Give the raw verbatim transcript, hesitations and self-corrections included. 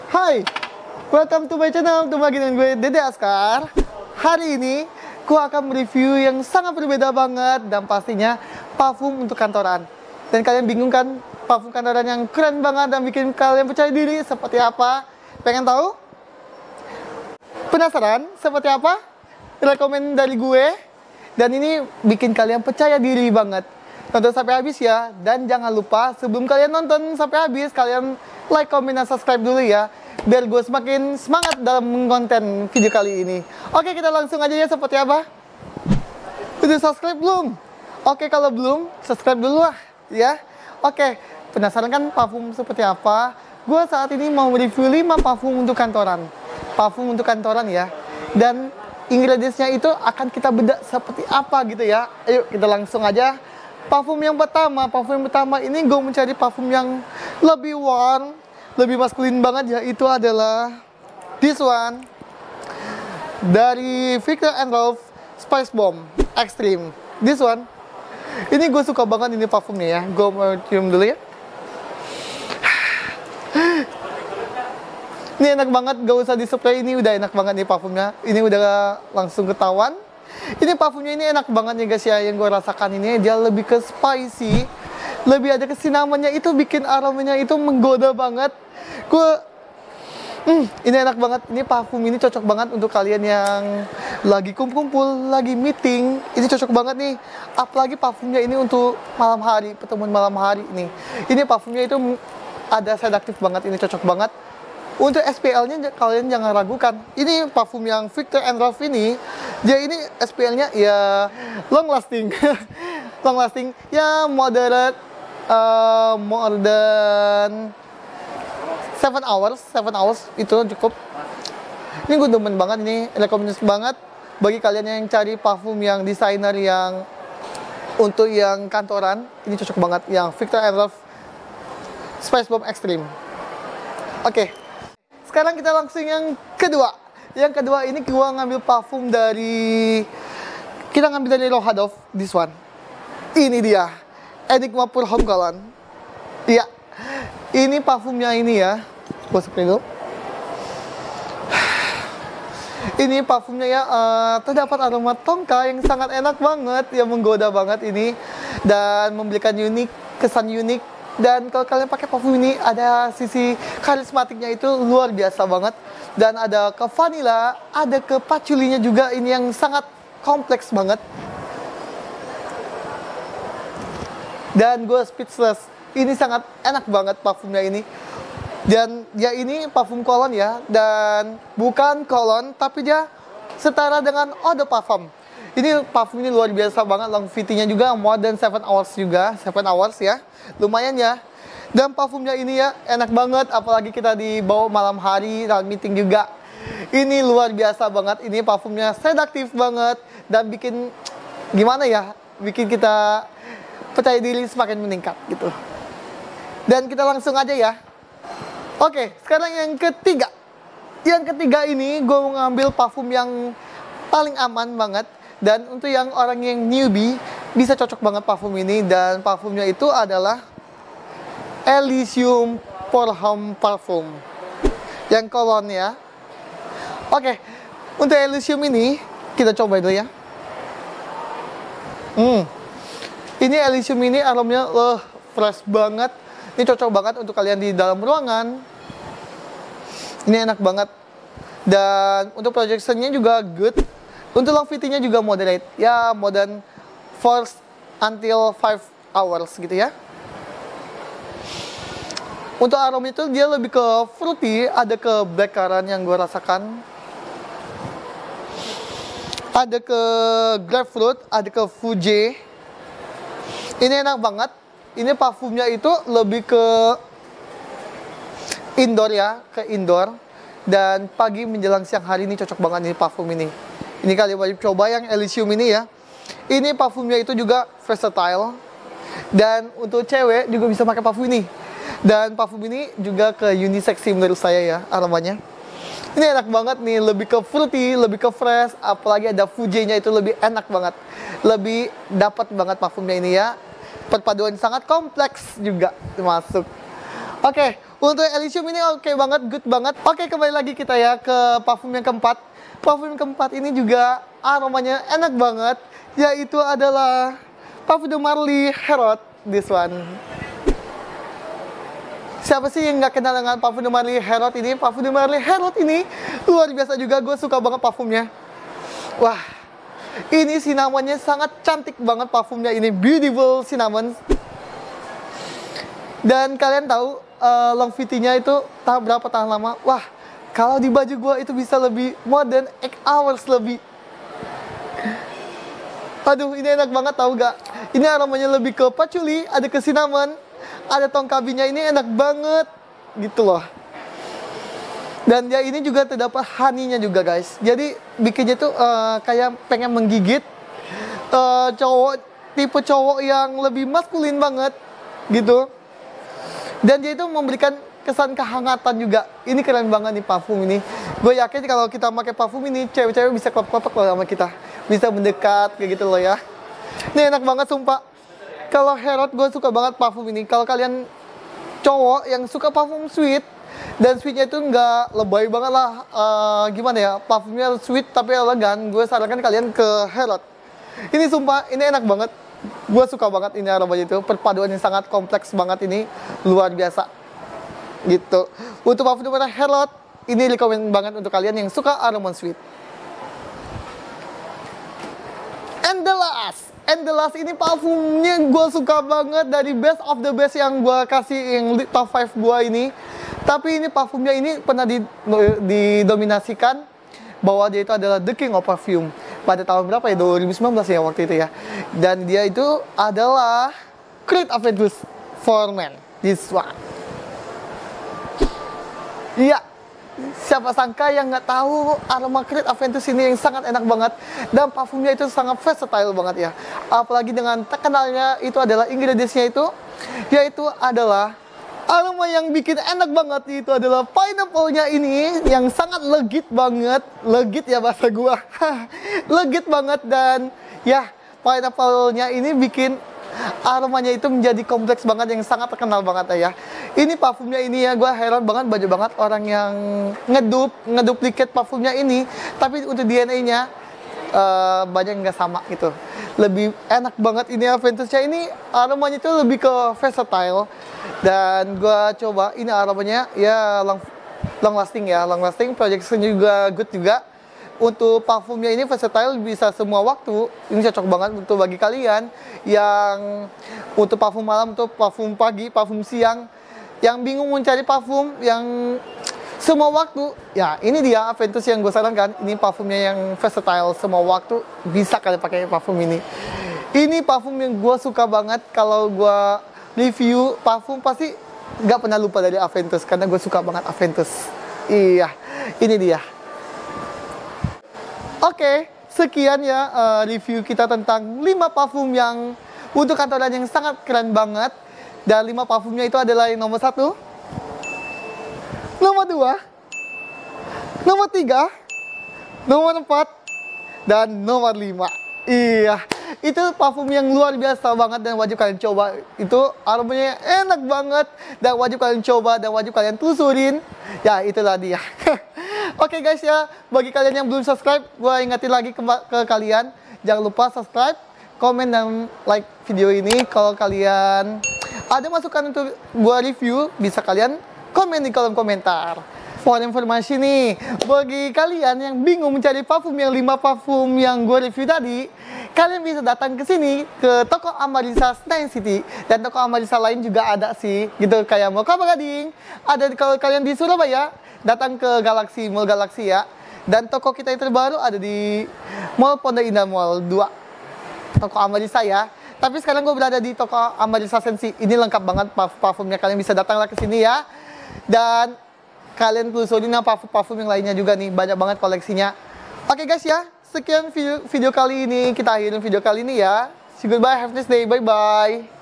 Hai, welcome to my channel. Ketemu lagi dengan gue, Dede Askar. Hari ini, gue akan mereview yang sangat berbeda banget dan pastinya parfum untuk kantoran. Dan kalian bingung kan, parfum kantoran yang keren banget dan bikin kalian percaya diri seperti apa? Pengen tahu? Penasaran seperti apa? Rekomen dari gue. Dan ini bikin kalian percaya diri banget. Tonton sampai habis ya. Dan jangan lupa sebelum kalian nonton sampai habis, kalian like, comment, dan subscribe dulu ya, biar gue semakin semangat dalam mengkonten video kali ini. Oke, kita langsung aja ya seperti apa. Udah subscribe belum? Oke, kalau belum, subscribe dulu lah ya. Oke, penasaran kan parfum seperti apa? Gue saat ini mau review lima parfum untuk kantoran. Parfum untuk kantoran ya. Dan ingredientsnya itu akan kita bedah seperti apa gitu ya. Ayo kita langsung aja. Parfum yang pertama, parfum yang pertama ini gue mencari parfum yang lebih warm, lebih maskulin banget, yaitu adalah this one dari Viktor and Rolf Spice Bomb Extreme. This one, ini gue suka banget ini parfumnya ya. Gue mau cium dulu ya. Ini enak banget, gak usah di spray, ini udah enak banget nih parfumnya. Ini udah langsung ketahuan. Ini parfumnya ini enak banget nih guys ya. Yang gue rasakan ini dia lebih ke spicy, lebih ada kesinamannya, itu bikin aromanya itu menggoda banget. Gue hmm, ini enak banget. Ini parfum ini cocok banget untuk kalian yang lagi kumpul-kumpul, lagi meeting. Ini cocok banget nih. Apalagi parfumnya ini untuk malam hari, pertemuan malam hari nih. Ini parfumnya itu ada sedaktif banget, ini cocok banget. Untuk S P L-nya kalian jangan ragukan. Ini parfum yang Viktor and Rolf ini, dia ini S P L-nya ya long lasting. Long lasting ya moderate, uh, more than seven hours, seven hours itu cukup. Ini gue demen banget, ini rekomendasi banget bagi kalian yang cari parfum yang desainer yang untuk yang kantoran. Ini cocok banget yang Viktor and Rolf Spice Bomb Extreme. Oke. Okay. Sekarang kita langsung yang kedua. Yang kedua ini gua ngambil parfum dari, kita ngambil dari Rohadov, this one. Ini dia, Enigma Pour Homme Cologne. Iya, ini parfumnya ini ya. Gua spray dulu. Ini parfumnya ya, uh, terdapat aroma tongka yang sangat enak banget, yang menggoda banget ini. Dan memberikan unik, kesan unik. Dan kalau kalian pakai parfum ini, ada sisi karismatiknya itu luar biasa banget. Dan ada ke vanilla, ada ke patchouli-nya juga, ini yang sangat kompleks banget. Dan gue speechless, ini sangat enak banget parfumnya ini. Dan ya ini parfum cologne ya, dan bukan cologne, tapi dia setara dengan eau de parfum. Ini parfum ini luar biasa banget, longevity-nya juga more than seven hours juga, seven hours ya. Lumayan ya. Dan parfumnya ini ya enak banget, apalagi kita dibawa malam hari dalam meeting juga. Ini luar biasa banget, ini parfumnya sedaktif banget dan bikin gimana ya? Bikin kita percaya diri semakin meningkat gitu. Dan kita langsung aja ya. Oke, sekarang yang ketiga. Yang ketiga ini gue mau ngambil parfum yang paling aman banget. Dan untuk yang orang yang newbie, bisa cocok banget parfum ini. Dan parfumnya itu adalah Elysium Pour Homme Parfum, yang cologne ya. Oke, untuk Elysium ini kita coba dulu ya. Hmm, ini Elysium ini aromanya uh, fresh banget. Ini cocok banget untuk kalian di dalam ruangan. Ini enak banget. Dan untuk projectionnya juga good. Untuk longevity-nya juga moderate. Ya, more than four until five hours gitu ya. Untuk aroma itu dia lebih ke fruity, ada ke blackcurrant yang gue rasakan. Ada ke grapefruit, ada ke fuje. Ini enak banget. Ini parfumnya itu lebih ke indoor ya, ke indoor. Dan pagi menjelang siang hari ini cocok banget nih parfum ini. Ini kalian wajib coba yang Elysium ini ya. Ini parfumnya itu juga versatile. Dan untuk cewek juga bisa pakai parfum ini. Dan parfum ini juga ke unisex sih menurut saya ya aromanya. Ini enak banget nih, lebih ke fruity, lebih ke fresh. Apalagi ada fuje-nya itu lebih enak banget. Lebih dapat banget parfumnya ini ya. Perpaduan sangat kompleks juga termasuk. Oke, untuk Elysium ini oke banget, good banget. Oke, kembali lagi kita ya ke parfum yang keempat. Parfum yang keempat ini juga aromanya enak banget, yaitu adalah Parfum de Marly Herod. This one. Siapa sih yang nggak kenal dengan Parfum de Marly Herod ini? Parfum de Marly Herod ini luar biasa juga, gue suka banget parfumnya. Wah, ini cinnamonnya sangat cantik banget parfumnya ini, beautiful cinnamon. Dan kalian tahu uh, longevity-nya itu tahan berapa, tahan lama? Wah, kalau di baju gue itu bisa lebih modern, eight hours lebih. Aduh, ini enak banget, tahu gak? Ini aromanya lebih ke patchouli, ada ke cinnamon, ada tong kabinnya, ini enak banget gitu loh. Dan dia ini juga terdapat honey-nya juga guys. Jadi bikinnya tuh uh, kayak pengen menggigit uh, cowok, tipe cowok yang lebih maskulin banget gitu. Dan dia itu memberikan kesan kehangatan juga. Ini keren banget nih parfum ini. Gue yakin kalau kita pakai parfum ini, cewek-cewek bisa klop-klop loh sama kita. Bisa mendekat kayak gitu loh ya. Ini enak banget sumpah. Kalau Herod gue suka banget parfum ini. Kalau kalian cowok yang suka parfum sweet, dan sweetnya itu nggak lebay banget lah. Uh, gimana ya, parfumnya sweet tapi elegan, gue sarankan kalian ke Herod. Ini sumpah, ini enak banget. Gue suka banget ini aromanya itu. Perpaduan yang sangat kompleks banget ini. Luar biasa gitu. Untuk parfum dari Herod, ini rekomend banget untuk kalian yang suka aroma sweet. And the last, and the last ini parfumnya gue suka banget, dari best of the best yang gue kasih yang top five gue ini. Tapi ini parfumnya ini pernah didominasikan bahwa dia itu adalah the king of perfume pada tahun berapa ya, dua ribu sembilan belas ya waktu itu ya. Dan dia itu adalah Creed Aventus for Men. This one. Iya, siapa sangka yang nggak tahu aroma Creed Aventus ini yang sangat enak banget. Dan parfumnya itu sangat versatile banget ya. Apalagi dengan terkenalnya itu adalah ingredientsnya itu, yaitu adalah aroma yang bikin enak banget itu adalah pineapple-nya ini yang sangat legit banget. Legit ya bahasa gua. Legit banget, dan ya pineapple-nya ini bikin aromanya itu menjadi kompleks banget yang sangat terkenal banget ya. Ini parfumnya ini ya, gua heran banget, banyak banget orang yang ngedup, ngeduplikat parfumnya ini, tapi untuk D N A-nya uh, banyak yang nggak sama gitu. Lebih enak banget ini Aventusnya ini, aromanya itu lebih ke versatile. Dan gua coba ini aromanya ya long, long lasting ya, long lasting, projection juga good juga. Untuk parfumnya ini versatile, bisa semua waktu. Ini cocok banget untuk bagi kalian yang untuk parfum malam, untuk parfum pagi, parfum siang, yang bingung mencari parfum yang semua waktu. Ya ini dia Aventus yang gue sarankan. Ini parfumnya yang versatile, semua waktu bisa kalian pakai parfum ini. Ini parfum yang gue suka banget. Kalau gue review parfum pasti nggak pernah lupa dari Aventus, karena gue suka banget Aventus. Iya, ini dia. Oke, sekian ya uh, review kita tentang lima parfum yang untuk kantoran yang sangat keren banget. Dan lima parfumnya itu adalah yang nomor satu, nomor dua, nomor tiga, nomor empat, dan nomor lima. Iya, itu parfum yang luar biasa banget dan wajib kalian coba. Itu aromanya enak banget dan wajib kalian coba dan wajib kalian telusurin. Ya, itulah dia. Oke guys ya, bagi kalian yang belum subscribe, gue ingetin lagi ke, ke kalian, jangan lupa subscribe, komen, dan like video ini. Kalau kalian ada masukan untuk gue review, bisa kalian komen di kolom komentar. For informasi nih, bagi kalian yang bingung mencari parfum yang lima parfum yang gue review tadi, kalian bisa datang ke sini ke toko Amarisa Senayan City, dan toko Amarisa lain juga ada sih, gitu kayak mau Kelapa Gading. Ada kalau kalian di Surabaya, datang ke Galaxy Mall Galaxy ya. Dan toko kita yang terbaru ada di Mall Pondok Indah Mall dua, toko Amarisa ya. Tapi sekarang gue berada di toko Amarisa Sensi. Ini lengkap banget parfumnya, kalian bisa datanglah ke sini ya. Dan kalian telusurin parfum-parfum yang lainnya juga nih, banyak banget koleksinya. Oke guys ya, sekian video, video kali ini, kita akhirin video kali ini ya. See you, goodbye, have a nice day, bye bye.